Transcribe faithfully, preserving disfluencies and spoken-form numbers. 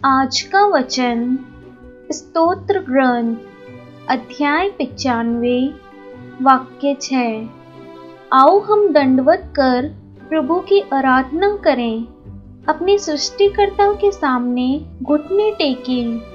आज का वचन स्तोत्र ग्रंथ अध्याय पचानवे वाक्य छः। आओ हम दंडवत कर प्रभु की आराधना करें, अपने सृष्टिकर्ता के सामने घुटने टेकें।